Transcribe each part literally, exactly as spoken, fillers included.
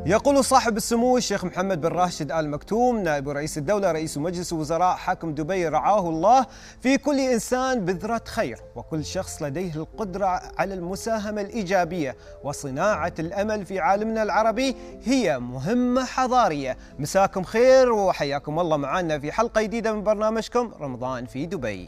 يقول صاحب السمو الشيخ محمد بن راشد آل مكتوم نائب رئيس الدولة رئيس مجلس وزراء حاكم دبي رعاه الله: في كل إنسان بذرة خير، وكل شخص لديه القدرة على المساهمة الإيجابية وصناعة الأمل في عالمنا العربي هي مهمة حضارية. مساكم خير وحياكم الله معنا في حلقة جديدة من برنامجكم رمضان في دبي.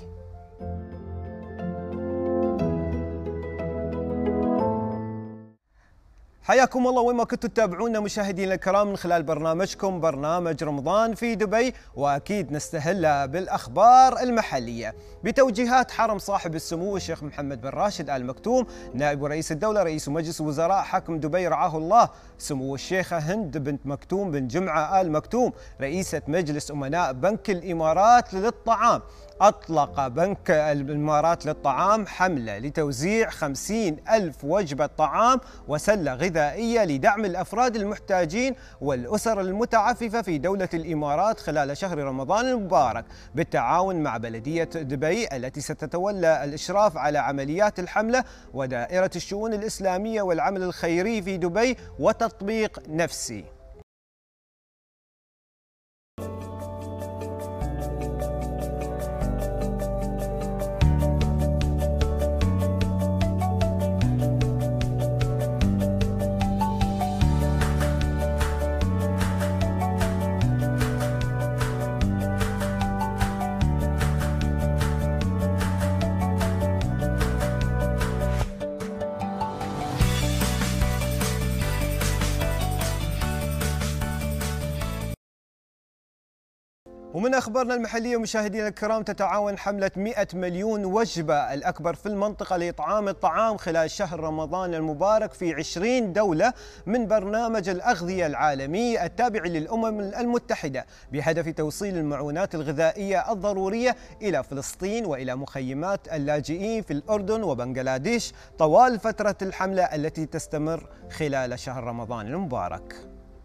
حياكم الله وين ما كنتوا تتابعونا مشاهدينا الكرام من خلال برنامجكم برنامج رمضان في دبي، واكيد نستهل بالاخبار المحليه بتوجيهات حرم صاحب السمو الشيخ محمد بن راشد آل مكتوم نائب رئيس الدوله رئيس مجلس وزراء حاكم دبي رعاه الله. سمو الشيخه هند بنت مكتوم بن جمعه آل مكتوم رئيسه مجلس امناء بنك الامارات للطعام أطلق بنك الإمارات للطعام حملة لتوزيع خمسين ألف وجبة طعام وسلة غذائية لدعم الأفراد المحتاجين والأسر المتعففة في دولة الإمارات خلال شهر رمضان المبارك، بالتعاون مع بلدية دبي التي ستتولى الإشراف على عمليات الحملة ودائرة الشؤون الإسلامية والعمل الخيري في دبي وتطبيق نفسي. ومن أخبارنا المحلية مشاهدينا الكرام، تتعاون حملة مئة مليون وجبة الأكبر في المنطقة لإطعام الطعام خلال شهر رمضان المبارك في عشرين دولة من برنامج الأغذية العالمي التابع للأمم المتحدة بهدف توصيل المعونات الغذائية الضرورية إلى فلسطين وإلى مخيمات اللاجئين في الأردن وبنغلاديش طوال فترة الحملة التي تستمر خلال شهر رمضان المبارك.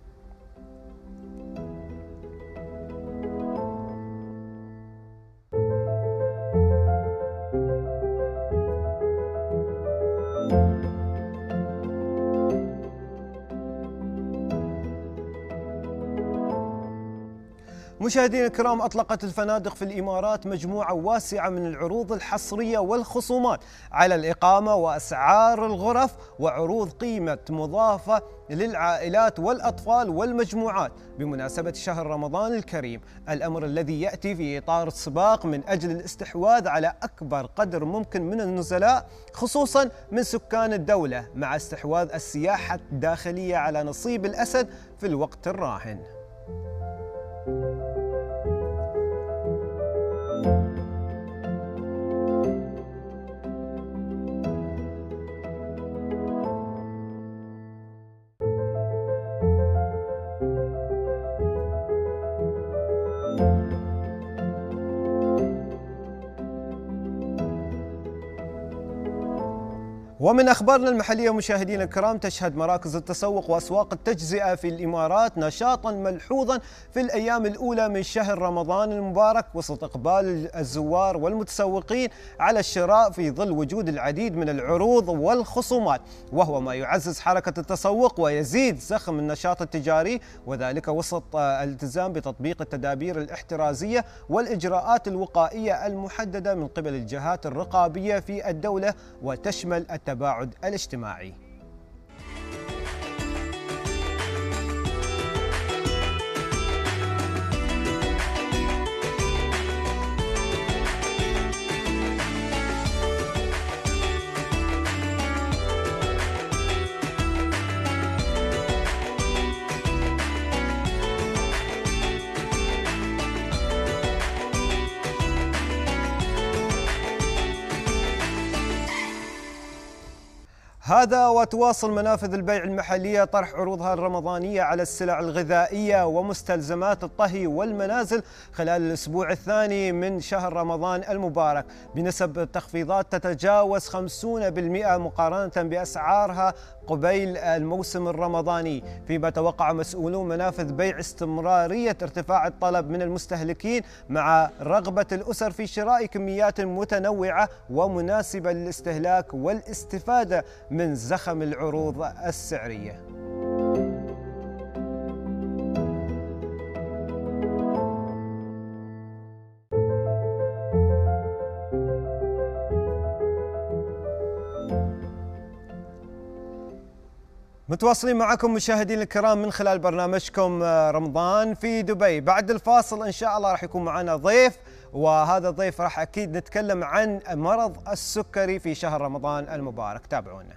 مشاهدينا الكرام، أطلقت الفنادق في الإمارات مجموعة واسعة من العروض الحصرية والخصومات على الإقامة وأسعار الغرف وعروض قيمة مضافة للعائلات والأطفال والمجموعات بمناسبة شهر رمضان الكريم، الأمر الذي يأتي في إطار السباق من أجل الاستحواذ على أكبر قدر ممكن من النزلاء خصوصا من سكان الدولة، مع استحواذ السياحة الداخلية على نصيب الأسد في الوقت الراهن. ومن أخبارنا المحلية مشاهدينا الكرام، تشهد مراكز التسوق وأسواق التجزئة في الإمارات نشاطا ملحوظا في الأيام الأولى من شهر رمضان المبارك وسط إقبال الزوار والمتسوقين على الشراء في ظل وجود العديد من العروض والخصومات، وهو ما يعزز حركة التسوق ويزيد زخم النشاط التجاري، وذلك وسط الالتزام بتطبيق التدابير الاحترازية والإجراءات الوقائية المحددة من قبل الجهات الرقابية في الدولة، وتشمل التباعد الاجتماعي. هذا وتواصل منافذ البيع المحلية طرح عروضها الرمضانية على السلع الغذائية ومستلزمات الطهي والمنازل خلال الأسبوع الثاني من شهر رمضان المبارك بنسب تخفيضات تتجاوز خمسين بالمئة مقارنة بأسعارها قبيل الموسم الرمضاني، فيما توقع مسؤولون منافذ بيع استمرارية ارتفاع الطلب من المستهلكين مع رغبة الأسر في شراء كميات متنوعة ومناسبة للاستهلاك والاستفادة من زخم العروض السعرية. متواصلين معكم مشاهدينا الكرام من خلال برنامجكم رمضان في دبي. بعد الفاصل إن شاء الله راح يكون معنا ضيف، وهذا الضيف راح أكيد نتكلم عن مرض السكري في شهر رمضان المبارك. تابعونا.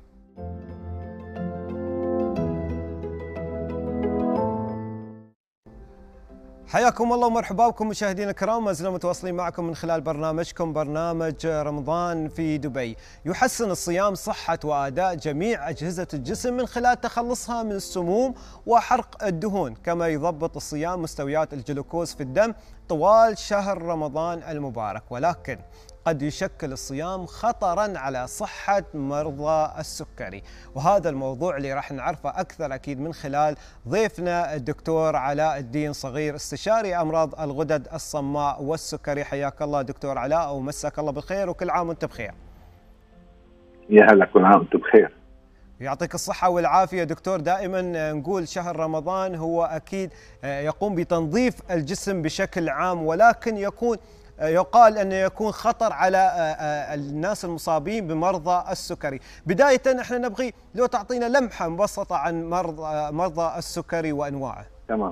حياكم الله ومرحبا بكم مشاهدينا الكرام، ما زلنا متواصلين معكم من خلال برنامجكم برنامج رمضان في دبي. يحسن الصيام صحة وأداء جميع أجهزة الجسم من خلال تخلصها من السموم وحرق الدهون، كما يضبط الصيام مستويات الجلوكوز في الدم طوال شهر رمضان المبارك، ولكن قد يشكل الصيام خطراً على صحة مرضى السكري، وهذا الموضوع اللي راح نعرفه أكثر أكيد من خلال ضيفنا الدكتور علاء الدين صغير، استشاري أمراض الغدد الصماء والسكري. حياك الله دكتور علاء ومساك الله بالخير، وكل عام وأنت بخير. يا هلا، كل عام وأنت بخير. يعطيك الصحة والعافية دكتور. دائما نقول شهر رمضان هو أكيد يقوم بتنظيف الجسم بشكل عام، ولكن يكون يقال أنه يكون خطر على الناس المصابين بمرضى السكري. بداية احنا نبغي لو تعطينا لمحة مبسطة عن مرضى مرضى السكري وأنواعه. تمام.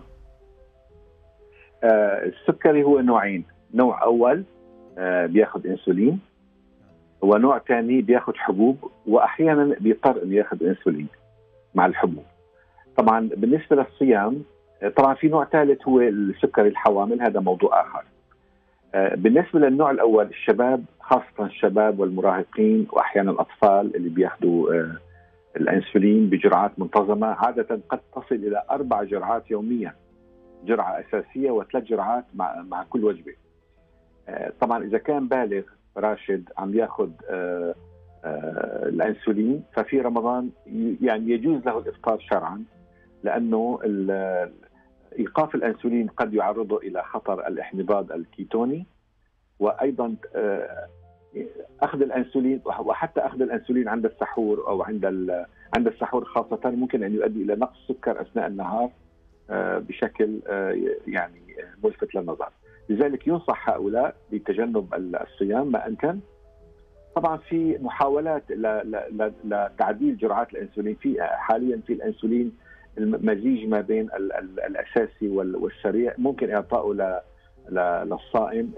آه السكري هو نوعين، نوع أول آه بياخذ انسولين، ونوع ثاني بياخذ حبوب، وأحيانا بيضطر أن ياخذ انسولين مع الحبوب. طبعا بالنسبة للصيام طبعا في نوع ثالث هو السكري الحوامل، هذا موضوع آخر. بالنسبة للنوع الأول الشباب، خاصة الشباب والمراهقين وأحيانا الأطفال اللي بياخذوا الأنسولين بجرعات منتظمة، عادة قد تصل إلى أربع جرعات يوميا، جرعة أساسية وثلاث جرعات مع مع كل وجبة. طبعا إذا كان بالغ راشد عم ياخذ الأنسولين، ففي رمضان يعني يجوز له الإفطار شرعا، لأنه إيقاف الأنسولين قد يعرضه إلى خطر الاحمضاد الكيتوني، وأيضا أخذ الأنسولين وحتى أخذ الأنسولين عند السحور أو عند عند السحور خاصة ممكن أن يؤدي إلى نقص سكر أثناء النهار بشكل يعني ملفت للنظر. لذلك ينصح هؤلاء بتجنب الصيام ما أمكن. طبعا في محاولات لتعديل جرعات الأنسولين، في حاليا في الأنسولين المزيج ما بين الأساسي والسريع، ممكن إعطائه للصائم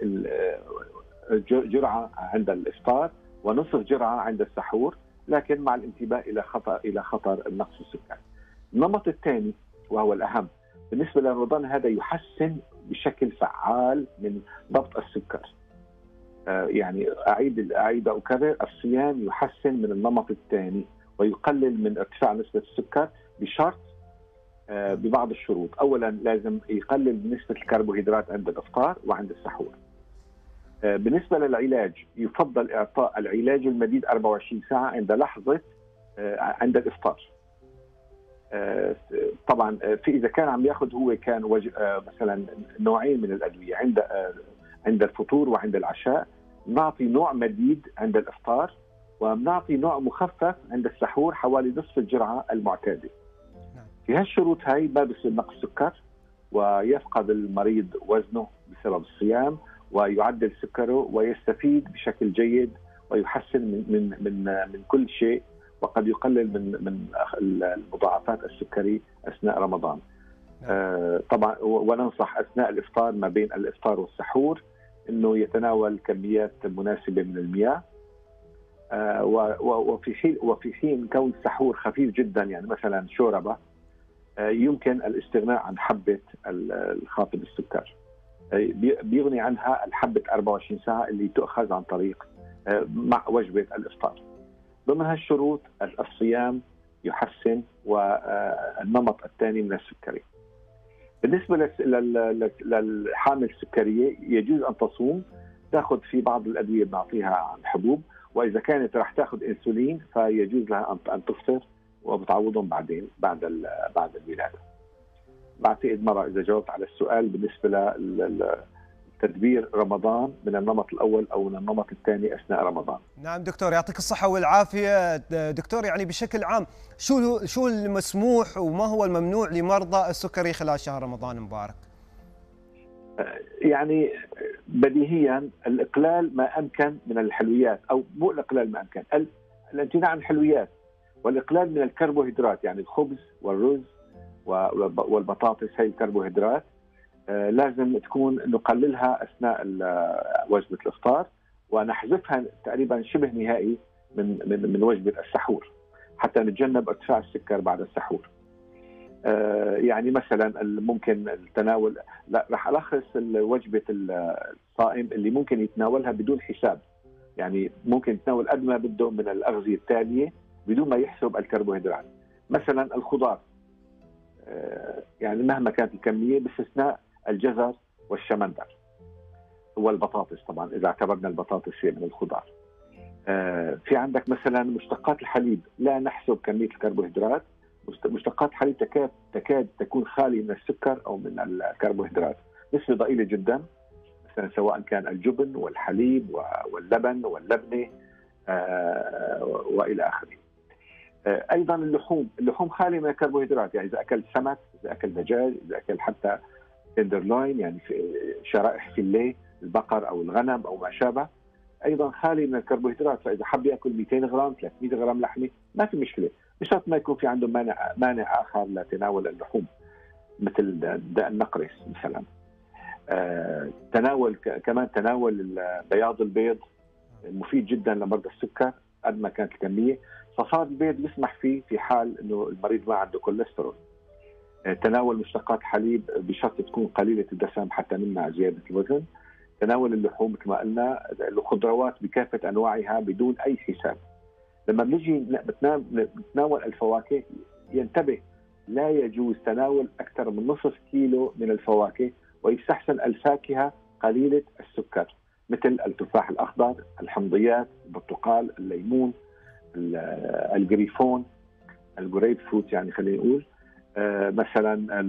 جرعة عند الإفطار ونصف جرعة عند السحور، لكن مع الانتباه إلى خطر إلى خطر النقص السكري. النمط الثاني وهو الأهم بالنسبة لرمضان، هذا يحسن بشكل فعال من ضبط السكر. يعني أعيد أعيد أكرر، الصيام يحسن من النمط الثاني ويقلل من ارتفاع نسبة السكر بشرط ببعض الشروط. أولا لازم يقلل نسبة الكربوهيدرات عند الإفطار وعند السحور. بالنسبة للعلاج يفضل إعطاء العلاج المديد أربعة وعشرين ساعة عند لحظة عند الإفطار. طبعا في إذا كان عم ياخذ هو كان مثلا نوعين من الأدوية، عند عند الفطور وعند العشاء، نعطي نوع مديد عند الإفطار ونعطي نوع مخفف عند السحور حوالي نصف الجرعة المعتادة. في هالشروط هاي ما بصير نقص سكر، ويفقد المريض وزنه بسبب الصيام، ويعدل سكره ويستفيد بشكل جيد ويحسن من من من من كل شيء، وقد يقلل من من المضاعفات السكري اثناء رمضان. آه طبعا وننصح اثناء الافطار ما بين الافطار والسحور انه يتناول كميات مناسبه من المياه. آه وفي حين وفي حين كون السحور خفيف جدا، يعني مثلا شوربه، يمكن الاستغناء عن حبة الخافض السكر، بيغني عنها الحبة أربعة وعشرين ساعة اللي تؤخذ عن طريق مع وجبة الإفطار. ضمن هالشروط الصيام يحسن والنمط الثاني من السكري. بالنسبة للحامل السكرية يجوز أن تصوم، تأخذ في بعض الأدوية بنعطيها عن حبوب، وإذا كانت رح تأخذ إنسولين فيجوز لها أن تفطر وبتعوضهم بعدين بعد بعد الولاده. بعتقد مره اذا جاوبت على السؤال بالنسبه لتدبير رمضان من النمط الاول او من النمط الثاني اثناء رمضان. نعم دكتور، يعطيك الصحه والعافيه. دكتور يعني بشكل عام شو شو المسموح وما هو الممنوع لمرضى السكري خلال شهر رمضان المبارك؟ يعني بديهيا الاقلال ما امكن من الحلويات، او مو الاقلال ما امكن، الامتناع عن الحلويات. والاقلال من الكربوهيدرات، يعني الخبز والرز والبطاطس، هي الكربوهيدرات لازم تكون نقللها اثناء وجبه الافطار، ونحذفها تقريبا شبه نهائي من من من وجبه السحور حتى نتجنب ارتفاع السكر بعد السحور. يعني مثلا ممكن التناول، لا راح الخص وجبه الصائم اللي ممكن يتناولها بدون حساب، يعني ممكن يتناول قد ما بده من الاغذيه التاليه بدون ما يحسب الكربوهيدرات. مثلا الخضار، يعني مهما كانت الكميه باستثناء الجزر والشمندر والبطاطس، طبعا اذا اعتبرنا البطاطس شيء من الخضار. في عندك مثلا مشتقات الحليب، لا نحسب كميه الكربوهيدرات، مشتقات الحليب تكاد تكاد تكون خاليه من السكر او من الكربوهيدرات، نسبه ضئيله جدا، مثلا سواء كان الجبن والحليب واللبن واللبنه والى اخره. ايضا اللحوم، اللحوم خاليه من الكربوهيدرات، يعني اذا اكل سمك، اذا اكل دجاج، اذا اكل حتى تندرلوين يعني في شرائح فيليه البقر او الغنم او ما شابه، ايضا خالي من الكربوهيدرات. فاذا حب ياكل مئتين غرام ثلاثمئة غرام لحمه ما في مشكله، بشرط ما يكون في عنده مانع مانع اخر لتناول اللحوم مثل داء النقرس مثلا. آه، تناول كمان تناول بياض البيض مفيد جدا لمرضى السكر قد ما كانت الكميه. صفار البيض يسمح فيه في حال انه المريض ما عنده كوليسترول. آه، تناول مشتقات حليب بشرط تكون قليله الدسم حتى نمنع زياده الوزن. تناول اللحوم مثل ما قلنا، الخضروات بكافه انواعها بدون اي حساب. لما بنجي نتناول الفواكه ينتبه، لا يجوز تناول اكثر من نصف كيلو من الفواكه، ويستحسن الفاكهه قليله السكر مثل التفاح الاخضر، الحمضيات، البرتقال، الليمون، الجريفون، الجريب فروت يعني خلينا نقول. آه مثلا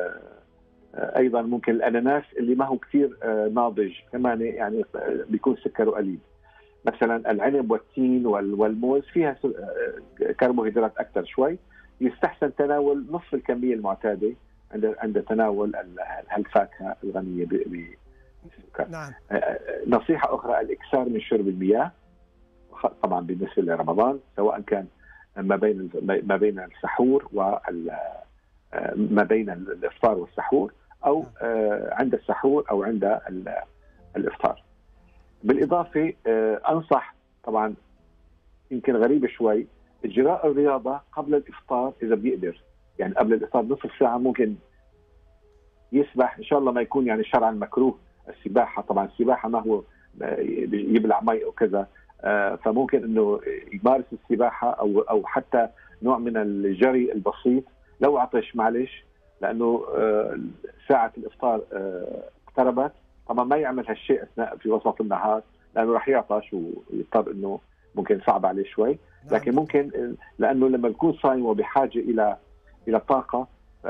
ايضا ممكن الاناناس اللي ما هو كثير ناضج كمان يعني بيكون سكره قليل. مثلا العنب والتين والموز فيها كربوهيدرات اكثر شوي، يستحسن تناول نصف الكميه المعتاده عند عند تناول هالفاكهه الغنيه بالسكر. نعم. نصيحه اخرى الاكثار من شرب المياه، طبعا بالنسبه لرمضان، سواء كان ما بين ما بين السحور وال ما بين الافطار والسحور، او عند السحور او عند الافطار. بالاضافه انصح، طبعا يمكن غريبه شوي، اجراء الرياضه قبل الافطار اذا بيقدر، يعني قبل الافطار نصف ساعه ممكن يسبح، ان شاء الله ما يكون يعني شرعا مكروه السباحه، طبعا السباحه ما هو يبلع مي او كذا، فممكن انه يمارس السباحه او او حتى نوع من الجري البسيط لو عطش، معلش، لانه ساعه الافطار اقتربت. طبعا ما يعمل هالشيء اثناء في وسط النهار لانه راح يعطش ويضطر انه ممكن صعب عليه شوي، لكن ممكن لانه لما يكون صايم وبحاجه الى الى طاقه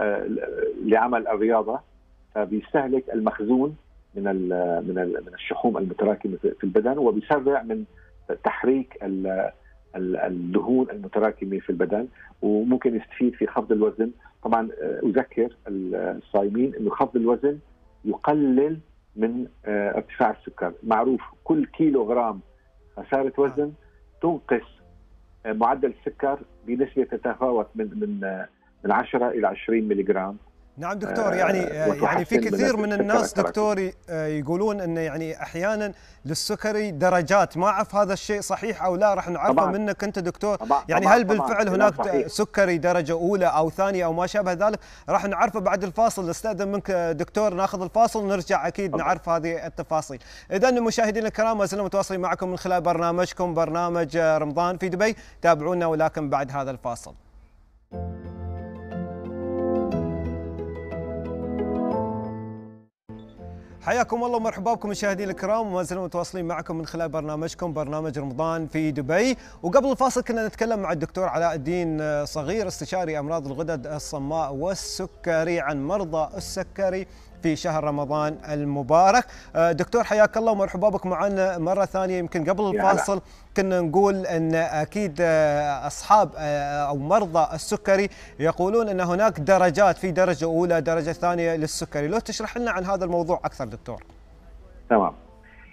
لعمل الرياضه، فبيستهلك المخزون من من من الشحوم المتراكمه في البدن، وبيسرع من تحريك الدهون المتراكمه في البدن، وممكن يستفيد في خفض الوزن. طبعا اذكر الصايمين انه خفض الوزن يقلل من ارتفاع السكر، معروف كل كيلو غرام خساره وزن تنقص معدل السكر بنسبه تتفاوت من من من عشرة الى عشرين ملي جرام. نعم دكتور، يعني يعني في كثير من الناس دكتور يقولون انه يعني احيانا للسكري درجات، ما اعرف هذا الشيء صحيح او لا، راح نعرفه منك انت دكتور. طبعاً يعني طبعاً هل بالفعل طبعاً هناك صحيح. سكري درجه اولى او ثانيه او ما شابه ذلك؟ راح نعرفه بعد الفاصل. نستاذن منك دكتور ناخذ الفاصل ونرجع اكيد طبعا. نعرف هذه التفاصيل. اذا مشاهدينا الكرام ما زلنا متواصلين معكم من خلال برنامجكم برنامج رمضان في دبي، تابعونا ولكن بعد هذا الفاصل. حياكم الله ومرحبا بكم مشاهدينا الكرام، وما زلنا متواصلين معكم من خلال برنامجكم برنامج رمضان في دبي. وقبل الفاصل كنا نتكلم مع الدكتور علاء الدين صغير، استشاري امراض الغدد الصماء والسكري، عن مرضى السكري في شهر رمضان المبارك. دكتور حياك الله ومرحبا بك معنا مرة ثانية. يمكن قبل الفاصل كنا نقول أن أكيد أصحاب أو مرضى السكري يقولون أن هناك درجات، في درجة أولى درجة ثانية للسكري، لو تشرح لنا عن هذا الموضوع أكثر دكتور. تمام.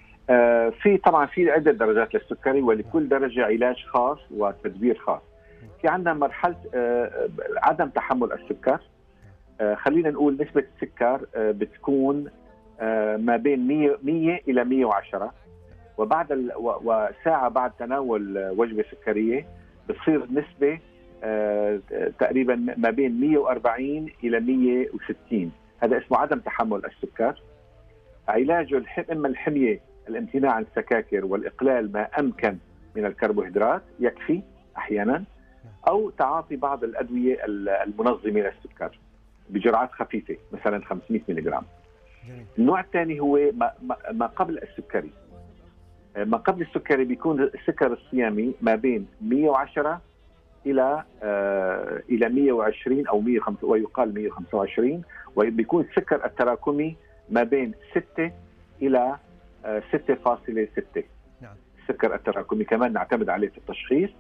آه في طبعا في عدة درجات للسكري، ولكل درجة علاج خاص وتدبير خاص. في عندنا مرحله عدم تحمل السكر. خلينا نقول نسبه السكر بتكون ما بين مية الى مية وعشرة، وبعد ال... وساعه بعد تناول وجبه سكريه بتصير نسبه تقريبا ما بين مية وأربعين الى مية وستين. هذا اسمه عدم تحمل السكر. علاجه اما الحميه، الامتناع عن السكاكر والاقلال ما امكن من الكربوهيدرات يكفي احيانا، او تعاطي بعض الادويه المنظمه للسكر بجرعات خفيفه مثلا خمسمئة ملغ جرام. النوع الثاني هو ما قبل السكري. ما قبل السكري بيكون السكر الصيامي ما بين مية وعشرة الى الى مية وعشرين او مية وخمسة ويقال مية وخمسة وعشرين، وبيكون السكر التراكمي ما بين ستة الى ستة فاصلة ستة. نعم. السكر التراكمي كمان نعتمد عليه في التشخيص.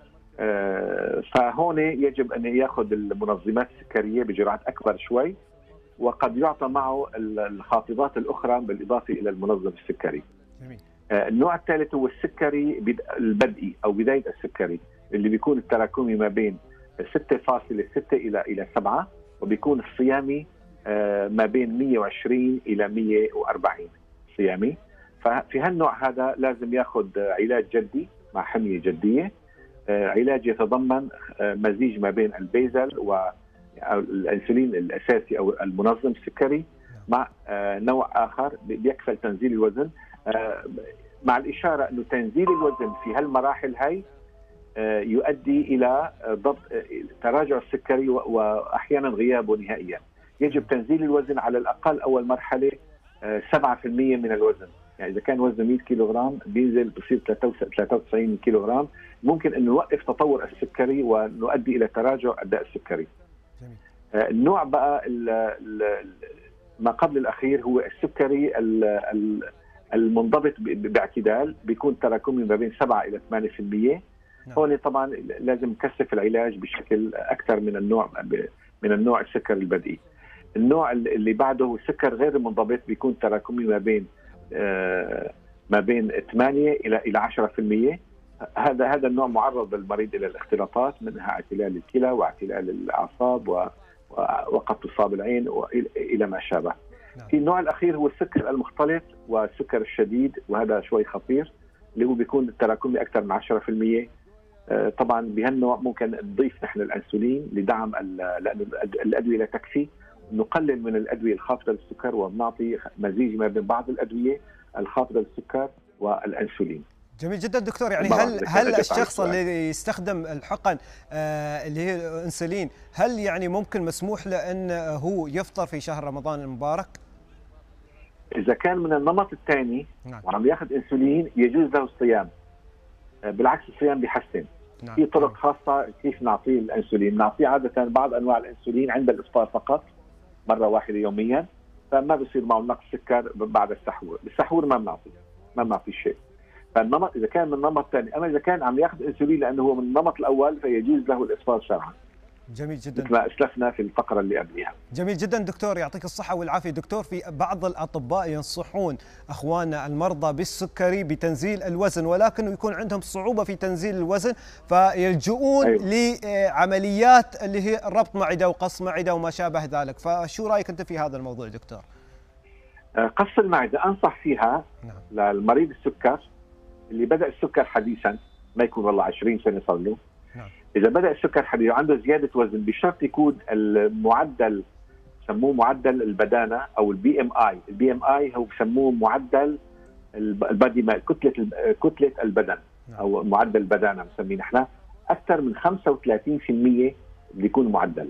فهون يجب ان ياخذ المنظمات السكريه بجرعات اكبر شوي، وقد يعطى معه الخافضات الاخرى بالاضافه الى المنظم السكري. جميل. النوع الثالث هو السكري البدئي او بدايه السكري، اللي بيكون التراكمي ما بين ستة فاصلة ستة الى الى سبعة، وبيكون الصيامي ما بين مية وعشرين الى مية وأربعين صيامي. ففي هالنوع هذا لازم ياخذ علاج جدي مع حميه جديه. علاج يتضمن مزيج ما بين البيزل والانسولين الاساسي او المنظم السكري مع نوع اخر بيكفل تنزيل الوزن، مع الاشاره انه تنزيل الوزن في هالمراحل هاي يؤدي الى ضبط تراجع السكري واحيانا غيابه نهائيا. يجب تنزيل الوزن على الاقل اول مرحله سبعة بالمئة من الوزن. يعني اذا كان وزنه مئة كيلوغرام بينزل بصير ثلاثة وتسعين كيلوغرام. ممكن انه نوقف تطور السكري ونؤدي الى تراجع اداء السكري. جميل. النوع بقى ال ال ما قبل الاخير هو السكري المنضبط باعتدال، بيكون تراكمي ما بين سبعة الى ثمانية بالمئة. هون طبعا لازم نكثف العلاج بشكل اكثر من النوع من النوع السكر البدئي. النوع اللي بعده هو السكر غير المنضبط، بيكون تراكمي ما بين آه ما بين ثمانية الى الى عشرة بالمئة. هذا هذا النوع معرض للمريض الى الاختلاطات، منها اعتلال الكلى واعتلال الاعصاب وقد تصاب العين والى ما شابه. نعم. في النوع الاخير هو السكر المختلط والسكر الشديد، وهذا شوي خطير، اللي هو بيكون التراكمي اكثر من عشرة بالمئة. آه طبعا بهالنوع ممكن نضيف نحن الانسولين لدعم، لانه الادويه لا تكفي، نقلل من الادويه الخافضه للسكر وبنعطي مزيج ما بين بعض الادويه الخافضه للسكر والانسولين. جميل جدا دكتور. يعني هل هل الشخص اللي يستخدم الحقن آه اللي هي الانسولين، هل يعني ممكن مسموح له انه هو يفطر في شهر رمضان المبارك؟ اذا كان من النمط الثاني نعم. وعم ياخذ انسولين يجوز له الصيام. آه بالعكس الصيام بيحسن. نعم. في طرق خاصه كيف نعطيه الانسولين. نعطيه عاده بعض انواع الانسولين عند الافطار فقط مره واحده يوميا، فما بصير معه نقص سكر بعد السحور. بالسحور ما بنعطي ما بنعطي شيء. فالنمط اذا كان من النمط الثاني، اما اذا كان عم ياخذ انسولين لانه هو من النمط الاول فيجوز له الافطار شرعا. جميل جدا. مثل ما اسلفنا في الفقره اللي قبلها. جميل جدا دكتور، يعطيك الصحه والعافيه. دكتور، في بعض الاطباء ينصحون اخواننا المرضى بالسكري بتنزيل الوزن، ولكن يكون عندهم صعوبه في تنزيل الوزن، فيلجؤون أيوة. لعمليات اللي هي ربط معده وقص معده وما شابه ذلك. فشو رايك انت في هذا الموضوع دكتور؟ قص المعده انصح فيها نعم. للمريض السكر اللي بدا السكر حديثا، ما يكون والله عشرين سنه صار له. نعم. اذا بدا السكر حديثا وعنده زياده وزن، بشرط يكون المعدل بسموه معدل البدانه او البي ام اي. البي ام اي هو بسموه معدل البادي مال، كتله كتله البدن. نعم. او معدل البدانه بنسميه نحن، اكثر من خمسة وثلاثين بالمئة بيكون معدل.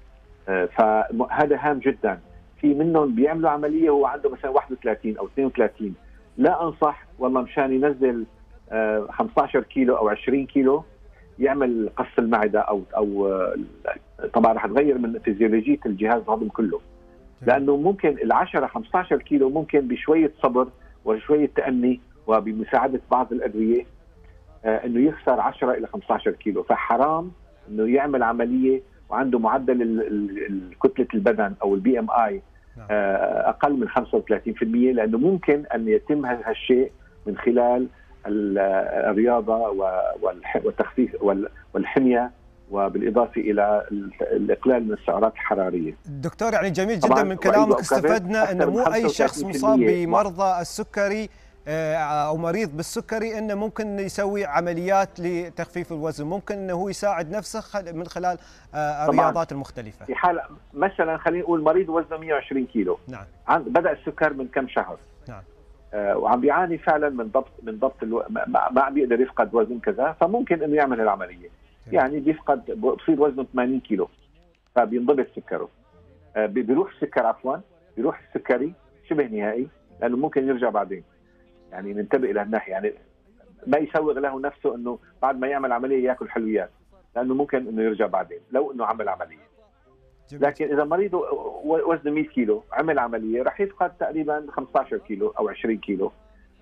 فهذا هام جدا. في منهم بيعملوا عمليه وهو عنده مثلا واحد وثلاثين او اثنين وثلاثين، لا انصح والله مشان ينزل خمسة عشر كيلو او عشرين كيلو يعمل قص المعده او او طبعا رح تغير من فيزيولوجيه الجهاز الهضمي كله. لانه ممكن العشرة خمسة عشر كيلو ممكن بشويه صبر وشويه تأني وبمساعده بعض الادويه انه يخسر عشرة الى خمسة عشر كيلو. فحرام انه يعمل عمليه وعنده معدل كتله البدن او البي ام اي اقل من خمسة وثلاثين بالمئة، لانه ممكن ان يتم هالشيء من خلال الرياضه والتخفيف والحميه وبالاضافه الى الاقلال من السعرات الحراريه. دكتور يعني جميل جدا من كلامك استفدنا انه مو اي شخص مصاب بمرضى السكري او مريض بالسكري انه ممكن يسوي عمليات لتخفيف الوزن، ممكن انه هو يساعد نفسه من خلال الرياضات المختلفه. في حال مثلا خلينا نقول مريض وزنه مئة وعشرين كيلو، نعم، بدا السكر من كم شهر، نعم، آه وعم بيعاني فعلا من ضبط من ضبط الو... ما, ما عم بيقدر يفقد وزن كذا، فممكن انه يعمل العمليه. جميل. يعني بيفقد بصير وزنه ثمانين كيلو فبينضبط سكره، آه بيروح السكر عفوا بيروح السكري شبه نهائي، لانه ممكن يرجع بعدين. يعني ننتبه الى الناحيه، يعني ما يسوغ له نفسه انه بعد ما يعمل عمليه ياكل حلويات، لانه ممكن انه يرجع بعدين لو انه عمل عمليه. جميل. لكن اذا مريض وزنه مئة كيلو عمل عمليه راح يفقد تقريبا خمسة عشر كيلو او عشرين كيلو.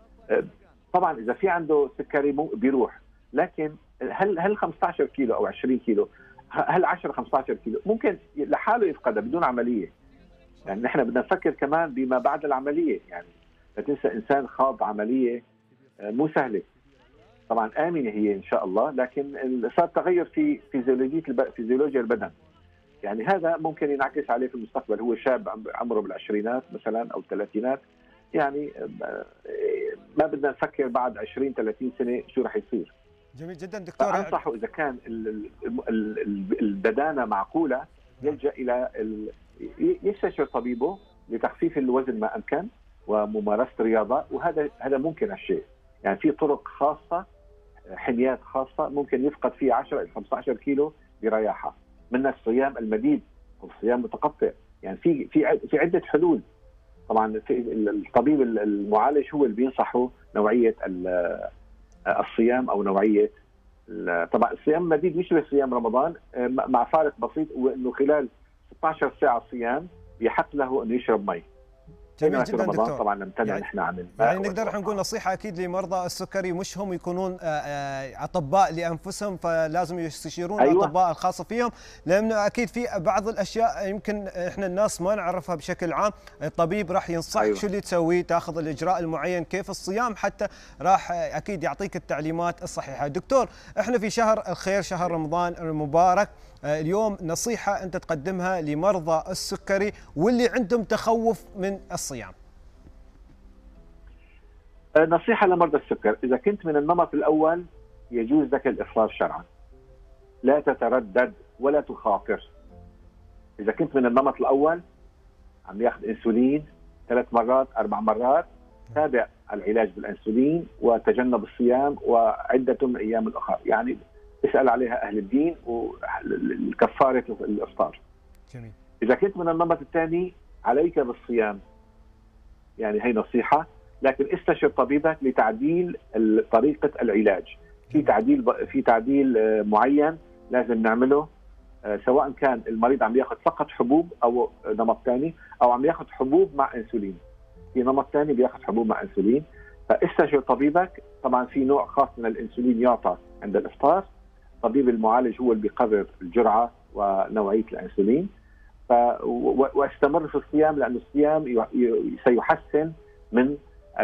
طبعا اذا في عنده سكري بيروح، لكن هل هل خمسة عشر كيلو او عشرين كيلو، هل عشرة خمسة عشر كيلو ممكن لحاله يفقدها بدون عمليه. يعني نحن بدنا نفكر كمان بما بعد العمليه، يعني لا تنسى انسان خاض عمليه مو سهله، طبعا امنه هي ان شاء الله، لكن صار تغير في فيزيولوجيه فيزيولوجيا البدن. يعني هذا ممكن ينعكس عليه في المستقبل، هو شاب عمره بالعشرينات مثلا او الثلاثينات، يعني ما بدنا نفكر بعد عشرين ثلاثين سنه شو راح يصير. جميل جدا دكتور. انصحه اذا كان البدانه معقوله يلجا الى يستشير طبيبه لتخفيف الوزن ما امكن وممارسه رياضه، وهذا هذا ممكن هالشيء. يعني في طرق خاصه، حميات خاصه ممكن يفقد فيها عشرة إلى خمسة عشر كيلو برياحه، منها الصيام المديد او الصيام المتقطع. يعني في في في عده حلول. طبعا في الطبيب المعالج هو اللي بينصحه نوعيه الصيام او نوعيه. طبعا الصيام المديد يشبه صيام رمضان مع فارق بسيط، وانه خلال ستة عشر ساعه صيام يحق له انه يشرب مي. جميل جدا دكتور. طبعا نمتنع يعني نحن عن الماء. يعني نقدر نقول نصيحه اكيد لمرضى السكري، مش هم يكونون اطباء لانفسهم، فلازم يستشيرون أيوة. الاطباء الخاصه فيهم، لانه اكيد في بعض الاشياء يمكن احنا الناس ما نعرفها بشكل عام. الطبيب راح ينصحك أيوة. شو اللي تسويه، تاخذ الاجراء المعين، كيف الصيام، حتى راح اكيد يعطيك التعليمات الصحيحه. دكتور، احنا في شهر الخير، شهر رمضان المبارك، اليوم نصيحة أنت تقدمها لمرضى السكري واللي عندهم تخوف من الصيام. نصيحة لمرضى السكر، إذا كنت من النمط الأول يجوز لك الإفطار شرعا، لا تتردد ولا تخاطر. إذا كنت من النمط الأول عم ياخذ انسولين ثلاث مرات أربع مرات، تابع العلاج بالانسولين وتجنب الصيام وعدة من الأيام الأخرى. يعني اسأل عليها أهل الدين وكفارة الإفطار. جميل. إذا كنت من النمط الثاني عليك بالصيام، يعني هي نصيحة، لكن استشر طبيبك لتعديل طريقة العلاج. في تعديل في تعديل معين لازم نعمله، سواء كان المريض عم ياخذ فقط حبوب أو نمط ثاني، أو عم ياخذ حبوب مع انسولين. في نمط ثاني بياخذ حبوب مع انسولين، فاستشر طبيبك. طبعا في نوع خاص من الانسولين يعطى عند الإفطار، طبيب المعالج هو اللي بيقرر الجرعة ونوعية الانسولين. ف واستمر في الصيام، لأن الصيام سيحسن من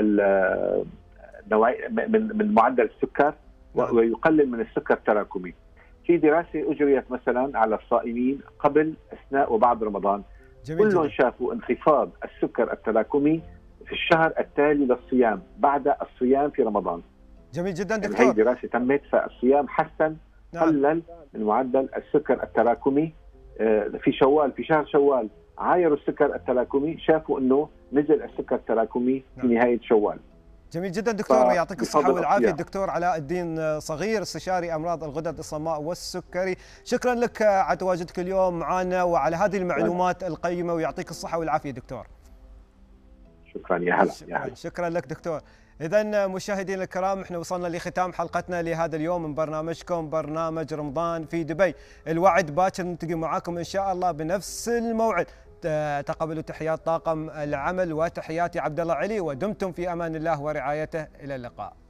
من من معدل السكر ويقلل من السكر التراكمي. في دراسة أجريت مثلا على الصائمين قبل، أثناء وبعد رمضان، كلهم شافوا انخفاض السكر التراكمي في الشهر التالي للصيام بعد الصيام في رمضان. جميل جدا دكتور. يعني هي دراسة تمت، فالصيام حسن قلل من معدل السكر التراكمي. في شوال، في شهر شوال عايروا السكر التراكمي، شافوا انه نزل السكر التراكمي في نهايه شوال. جميل جدا دكتور، يعطيك الصحه والعافيه. الدكتور علاء الدين صغير، استشاري امراض الغدد الصماء والسكري، شكرا لك على تواجدك اليوم معنا وعلى هذه المعلومات القيمه، ويعطيك الصحه والعافيه دكتور. شكرا يا هلا. شكرا, شكرا لك دكتور. إذا مشاهدينا الكرام، احنا وصلنا لختام حلقتنا لهذا اليوم من برنامجكم برنامج رمضان في دبي. الوعد باكر نلتقي معاكم ان شاء الله بنفس الموعد. تقبلوا تحيات طاقم العمل وتحياتي عبد الله علي، ودمتم في امان الله ورعايته. الى اللقاء.